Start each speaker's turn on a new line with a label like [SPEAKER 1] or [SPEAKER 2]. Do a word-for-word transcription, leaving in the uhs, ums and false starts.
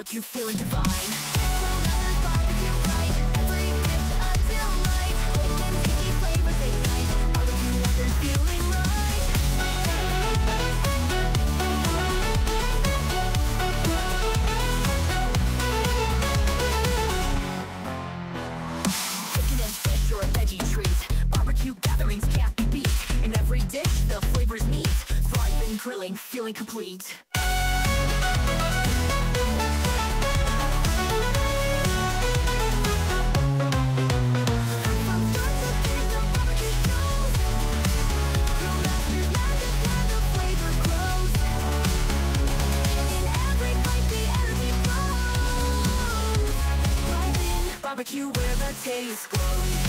[SPEAKER 1] barbecue feeling divine. Another barbecue right, every dish a delight. Bold and tasty flavors ignite, barbecue lovers feeling right. Chicken and fish or a veggie treat, barbecue gatherings can't be beat. In every dish the flavors meet, thrive in grilling, feeling complete. Barbecue where the taste grows.